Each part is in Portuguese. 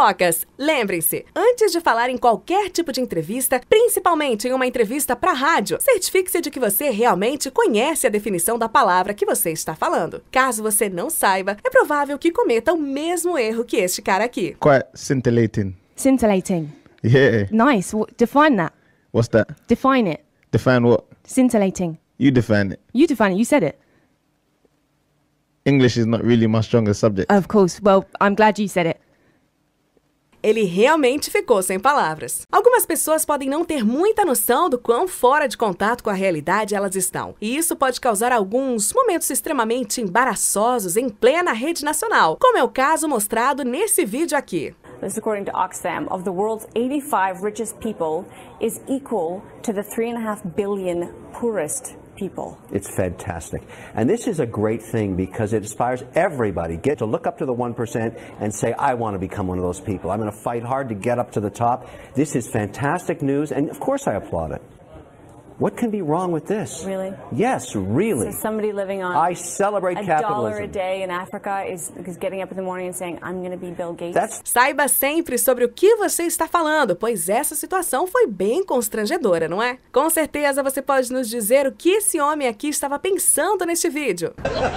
Fofocas. Lembrem-se, antes de falar em qualquer tipo de entrevista, principalmente em uma entrevista para rádio, certifique-se de que você realmente conhece a definição da palavra que você está falando. Caso você não saiba, é provável que cometa o mesmo erro que este cara aqui. Quite scintillating. Scintillating. Yeah. Nice. Define that. What's that? Define it. Define what? Scintillating. You define it. You define it. You said it. English is not really my strongest subject. Of course. Well, I'm glad you said it. Ele realmente ficou sem palavras. Algumas pessoas podem não ter muita noção do quão fora de contato com a realidade elas estão. E isso pode causar alguns momentos extremamente embaraçosos em plena rede nacional, como é o caso mostrado nesse vídeo aqui. This, according to Oxfam, of the world's 85 richest people is equal to the 3.5 billion poorest people. It's fantastic. And this is a great thing because it inspires everybody to look up to the 1% and say, I want to become one of those people. I'm going to fight hard to get up to the top. This is fantastic news, and of course I applaud it. What can be wrong with this? Really? Yes, really. So somebody living on I celebrate capitalism. $1 a day in Africa is getting up in the morning and saying, I'm going to be Bill Gates. Saiba sempre sobre o que você está falando, pois essa situação foi bem constrangedora, não é? Com certeza você pode nos dizer o que esse homem aqui estava pensando neste vídeo.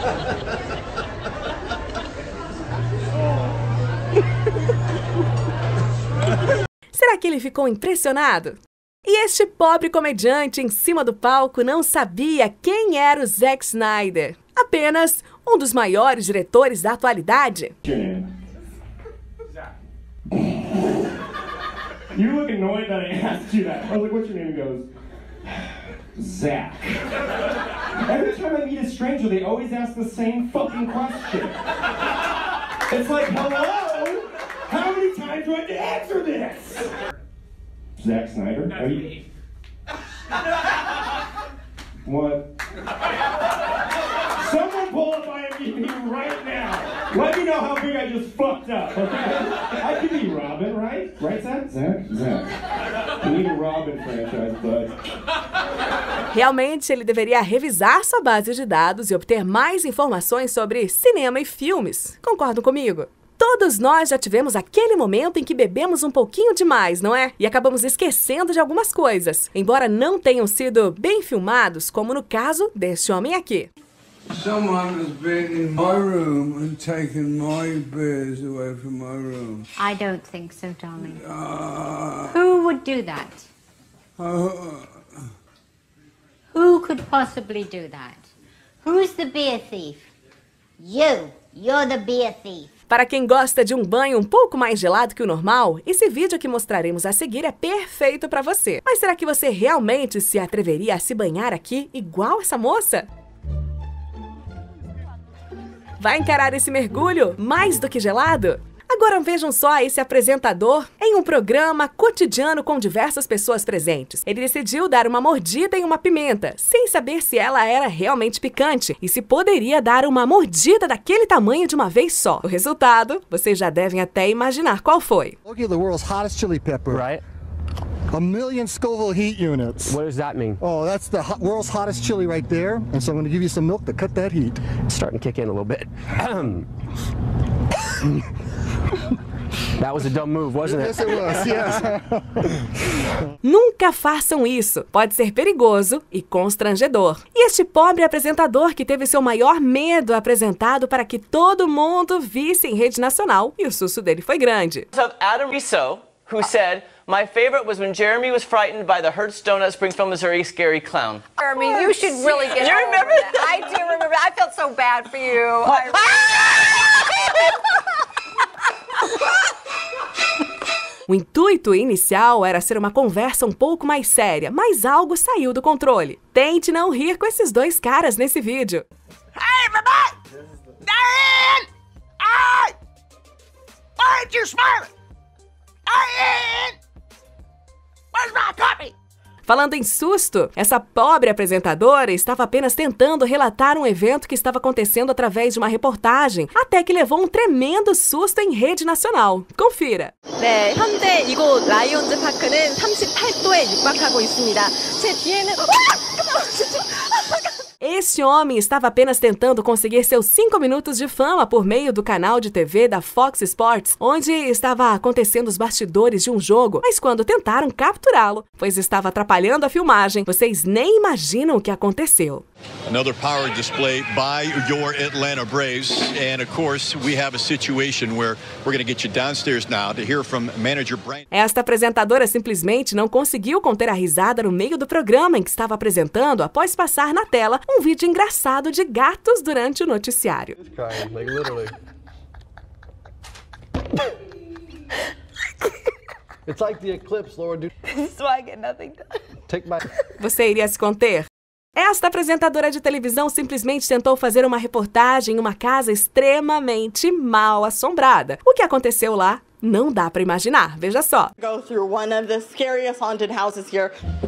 Será que ele ficou impressionado? E este pobre comediante em cima do palco não sabia quem era o Zack Snyder. Apenas um dos maiores diretores da atualidade. You look annoyed that I asked you that. I was like, what's your name? He goes, Zach. Every time I meet a stranger, they always ask the same fucking question. It's like, hello? How many times do I have to answer this? Zack Snyder? Are you... What? Someone pull up IMDb right now. Let me know how big I just fucked up, okay? I could be Robin, right? Right, Zach? Zach. We need a Robin franchise, bud. Realmente, ele deveria revisar sua base de dados e obter mais informações sobre cinema e filmes. Concordam comigo? Todos nós já tivemos aquele momento em que bebemos um pouquinho demais, não é? E acabamos esquecendo de algumas coisas, embora não tenham sido bem filmados, como no caso deste homem aqui. Someone has been in my room and taken my beers away from my room. I don't think so, darling. Who would do that? Who could possibly do that? Who's the beer thief? You. You're the beer thief. Para quem gosta de um banho um pouco mais gelado que o normal, esse vídeo que mostraremos a seguir é perfeito para você. Mas será que você realmente se atreveria a se banhar aqui igual essa moça? Vai encarar esse mergulho mais do que gelado? Agora vejam só esse apresentador em um programa cotidiano com diversas pessoas presentes. Ele decidiu dar uma mordida em uma pimenta, sem saber se ela era realmente picante e se poderia dar uma mordida daquele tamanho de uma vez só. O resultado, vocês já devem até imaginar qual foi. Look at the world's hottest chili pepper. Right. 1 million Scoville heat units. What does that mean? Oh, that's the world's hottest chili right there. And so I'm going to give you some milk to cut that heat. It's starting to kick in a little bit. That was a dumb move, wasn't it? Yes, it was, yes. Nunca façam isso. Pode ser perigoso e constrangedor. E este pobre apresentador que teve seu maior medo apresentado para que todo mundo visse em rede nacional, e o susto dele foi grande. Adam Risso, who said, my favorite was when Jeremy was frightened by the Hertz Donut Springfield, Missouri scary clown. Jeremy, you should really get You remember that? I do remember. I felt so bad for you. O intuito inicial era ser uma conversa um pouco mais séria, mas algo saiu do controle. Tente não rir com esses dois caras nesse vídeo. Hey, everybody! Diane! Hey! Why aren't you smiling? Diane! Where's my coffee? Falando em susto, essa pobre apresentadora estava apenas tentando relatar um evento que estava acontecendo através de uma reportagem, até que levou um tremendo susto em rede nacional. Confira. 네, 현재 이곳 라이온즈 파크는 38도에 육박하고 있습니다. 제 뒤에는 Este homem estava apenas tentando conseguir seus 5 minutos de fama por meio do canal de TV da Fox Sports, onde estava acontecendo os bastidores de um jogo, mas quando tentaram capturá-lo, pois estava atrapalhando a filmagem, vocês nem imaginam o que aconteceu. Another power display by your Atlanta Braves, and of course we have a situation where we're going to get you downstairs now to hear from manager Brian. Esta apresentadora simplesmente não conseguiu conter a risada no meio do programa em que estava apresentando após passar na tela um vídeo engraçado de gatos durante o noticiário. Like literally. It's like the eclipse, Laura. So I get nothing done. Take my... Você iria se conter? Esta apresentadora de televisão simplesmente tentou fazer uma reportagem em uma casa extremamente mal assombrada. O que aconteceu lá não dá pra imaginar, veja só. Go through one of the scariest haunted houses here.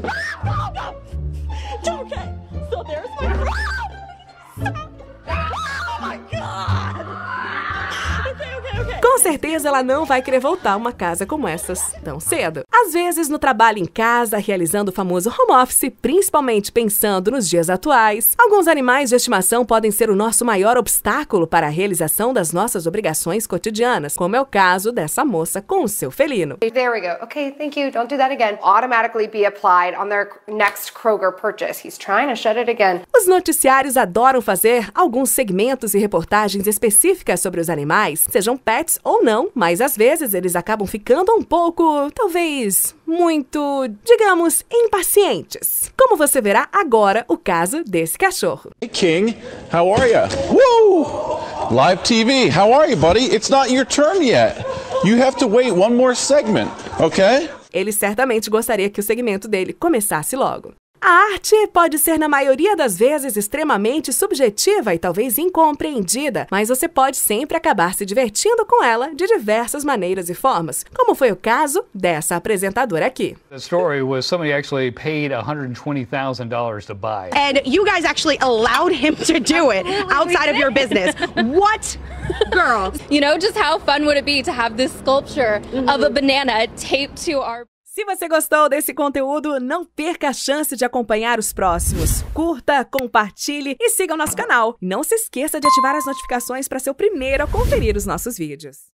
Okay, so there's my... Oh my God! Okay. Com certeza ela não vai querer voltar a uma casa como essas tão cedo. Às vezes, no trabalho em casa, realizando o famoso home office, principalmente pensando nos dias atuais, alguns animais de estimação podem ser o nosso maior obstáculo para a realização das nossas obrigações cotidianas, como é o caso dessa moça com o seu felino. There we go. Okay, thank you. Don't do that again. Automatically be applied on their next Kroger purchase. He's trying to shut it again. Os noticiários adoram fazer alguns segmentos e reportagens específicas sobre os animais, sejam pets ou não, mas às vezes eles acabam ficando um pouco, talvez, muito, digamos, impacientes. Como você verá agora o caso desse cachorro. Hey King, how are ya? Woo! Live TV, how are you, buddy? It's not your turn yet. You have to wait one more segment, okay? Ele certamente gostaria que o segmento dele começasse logo. A arte pode ser, na maioria das vezes, extremamente subjetiva e talvez incompreendida, mas você pode sempre acabar se divertindo com ela de diversas maneiras e formas, como foi o caso dessa apresentadora aqui. The story was somebody actually paid $120,000 to buy it. And you guys actually allowed him to do it outside of your business. What? Girl. You know, just how fun would it be to have this sculpture of a banana taped to our... Se você gostou desse conteúdo, não perca a chance de acompanhar os próximos. Curta, compartilhe e siga o nosso canal. Não se esqueça de ativar as notificações para ser o primeiro a conferir os nossos vídeos.